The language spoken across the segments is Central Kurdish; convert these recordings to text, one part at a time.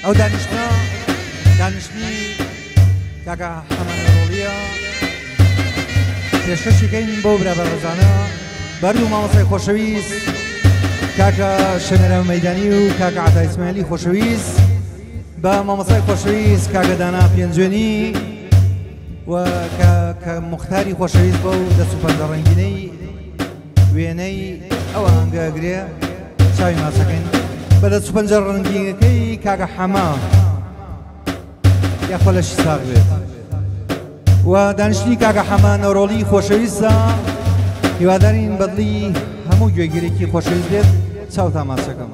ئەو دانیشتنی کاکە حەمان نەڕۆڵیە پێشکەشیکەین بۆ برا بەڕێزانە بەردوو مامۆستای خۆشەویست کاکە شەمێرە مەیدانی و کاکە عەتا ئیسماعیلی خۆشەویست بە مامۆستای خۆشەویست کاکە دانا پێنجوێنی و کە مختاری خۆشەویست بۆ دەست و پەنجەڕەنگینەی وێنەی ئەوە هەنگەگرێ چاوی ماسەکەین بە دەست و پەنجەڕەنگینەکەی کاکە حەما یا خۆلەشی ساغ بێت و دانیشتنی کاکە حەما نەڕۆڵی خۆشەویستە هیوادارین بەدڵی هەموو گوێگیرێکی خۆشەویست بێت چاو تاماسەکەم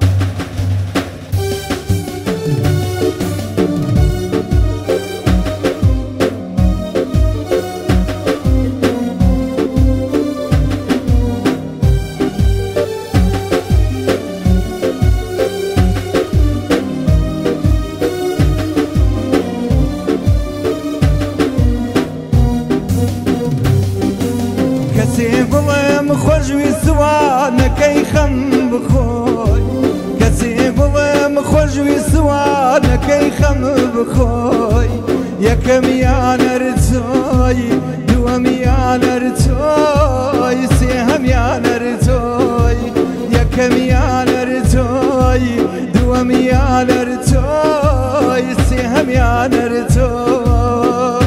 خۆشویستوانەکەی خەم بخۆی کەسی بڵێم خۆشویستوانەکەی خەم بخۆی یەکەمیانەر تۆی دووەمیانەر تۆی سێهەمیانەر تۆی یەکەمیانەر تۆی دووەمیانەر تۆی سێهەمیانەر تۆی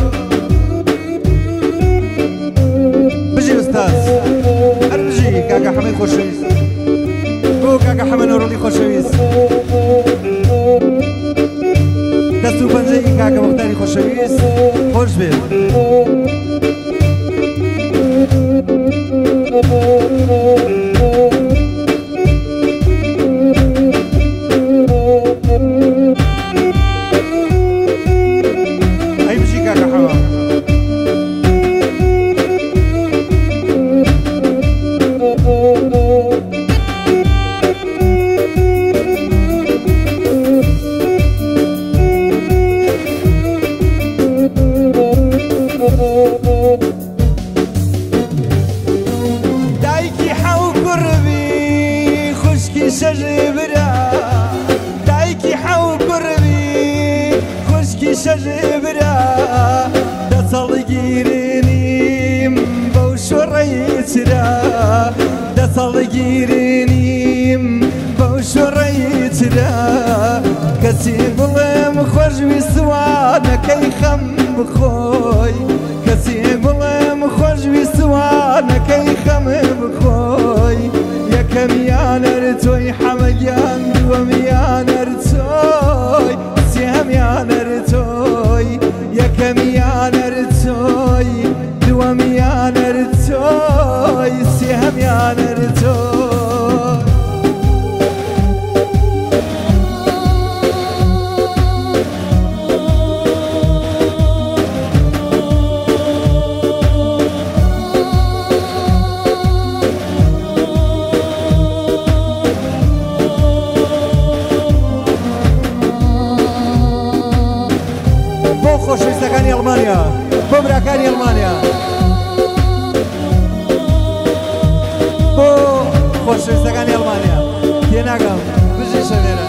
بژی ئوستاز کاکە حەمەی خۆشەویست بۆ کاکە حەمە نەڕۆڵی خۆشەویست دەست و پەنجەی کاکە مختاری خۆشەویست خۆش بێت ئەی بژی کاکە حەمە شەژبرا دەسەڵگیرنیم بەو شۆڕەیترا دەسەڵگیرنیم بەو شۆڕەیترا کەسی بڵێم خۆشویستوانەکەی خەم بخۆی کەسی بڵێم خۆشویستوانەکەی خەم بخۆی یەکەمیانەر تۆی حەمەگیان دووەمیانەر تۆی سێهەمیانەر تۆی یەکەمیانەر تۆی دووەمیانەر تۆی سێهەمیانەر تۆی خۆشەویستەکانی ئەڵمانیا بۆ براکانی ئەڵمانیا بۆ خۆشەویستەکانی ئەڵمانیا تێناگەم بژی شەوێرە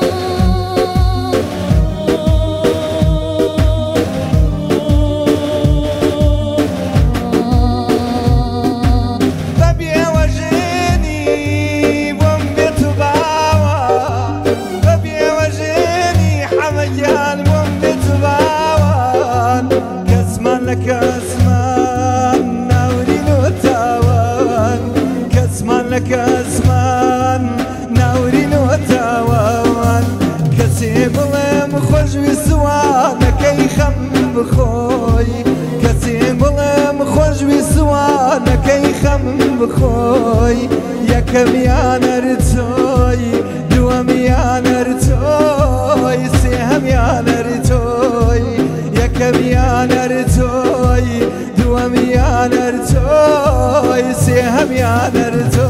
کەسمان ناورین و تاوان کەسێ بڵێم خۆشویستوانەکەی خەم بخۆی کەسێ بڵێم خۆشویستوانەکەی خەم بخۆی یەکەمیانەر تۆی دووەمیانەر تۆی سێهەمیانەر تۆی یەکەمیانەر تۆی دووەمیانەر تۆی سێهەمیانەر تۆی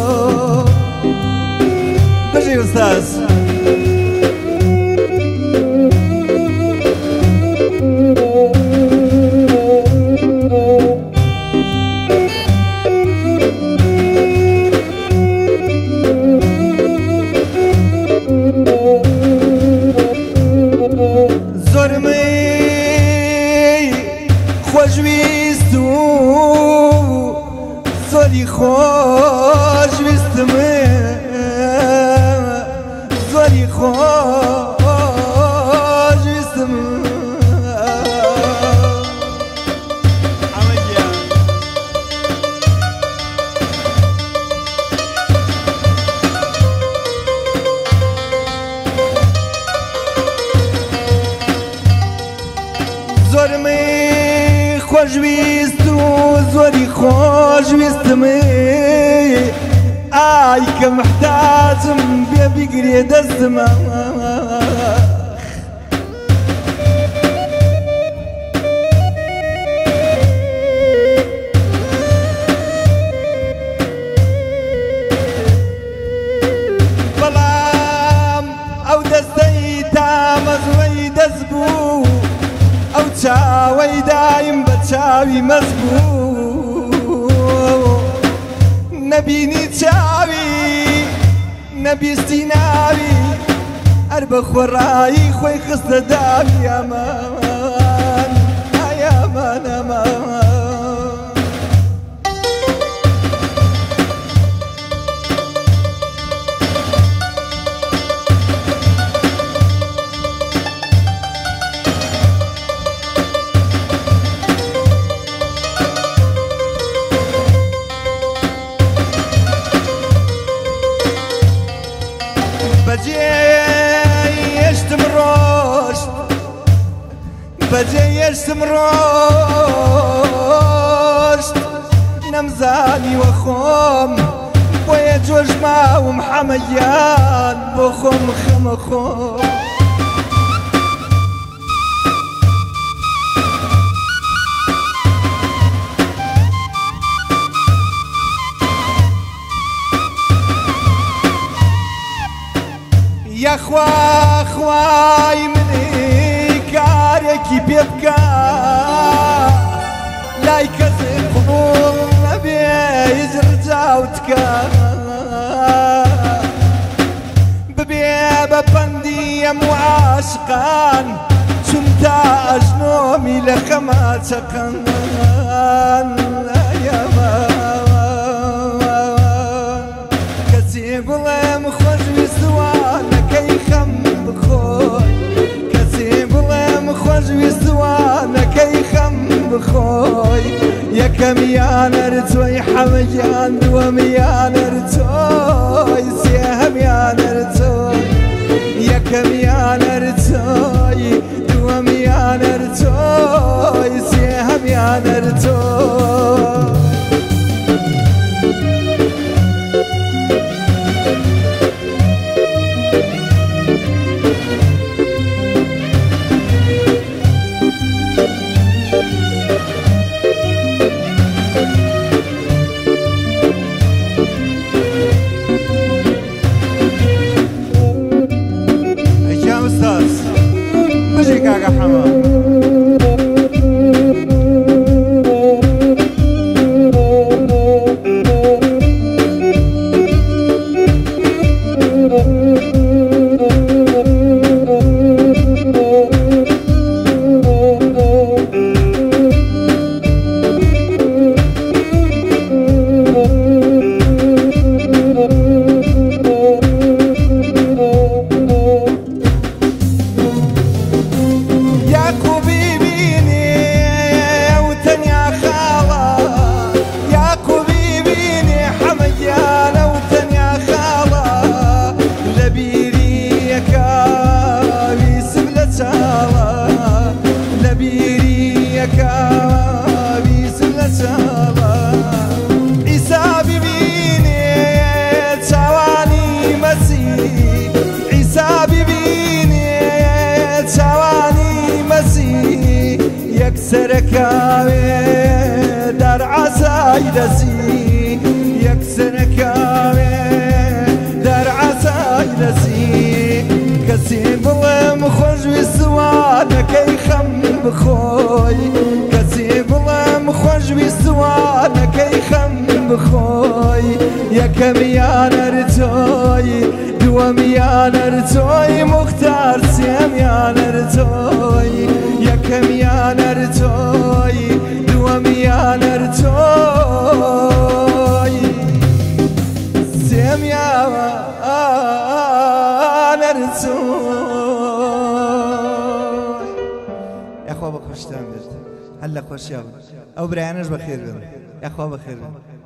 بژی ئوستاز دڵمی خۆشویست و زۆری خۆشویستمی ئای کە محتاجم بێ بیگرێ دەستمە بەڵام ئەو دەستەی تامەزوەی دەست بوو ئەو چاوەی دایم بە چاوی مەز بوو نەبینی چاوی نەبیستی ناوی هەر بە خۆڕایی خۆی خستە داوی ئەمان ئەمان ئەمان بەجێیشتم ڕۆشت نەمزانی وە خۆم بۆیە جۆژماوم حەمەیان بۆ خۆم خەمە خۆم یەخوا خوای منی کارێکی پێ بکە لای کەسێ قبوڵ نەبێ هیچ ڕجاوتکە ببێ بە پەندی هەموو عاشقان چون تا ئەژنۆمی لە خەمە چەقەن کەسێ بڵێم خۆشویستوانەکەی خەم بخۆی خۆشویستوانەکەی خەم بخۆی یەکەمیانەر تۆی حەمەیان دووەمیانەر تۆی سێهەمیانەر تۆی یەکەمیانەر تۆی دووەمیانەر تۆی سێهەمیانەر تۆی سرکاوێ دەرعەسای دەسی یەک سرکاوێ دەرعەسای دەسی کەسێ بڵێم خۆشویستوانەکەی خەم بخۆی کەسێ بڵێم خۆشویستوانەکەی خەم بخۆی یەکەمیانەر تۆی دووەمیانەر تۆی موختار سێمیانەر تۆی یەکەمیانەر تۆی دووەمیانەر تۆی سێمیانەر تۆی یاخوا بە خۆشتان بێت هەر لە خۆشیاوە ئەو برایانەش بەخێر بن یاخوا بەخێر بن